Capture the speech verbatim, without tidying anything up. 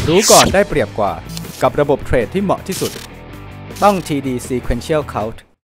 รู้ก่อนได้เปรียบกว่ากับระบบเทรดที่เหมาะที่สุดต้อง ที ดี Sequential Count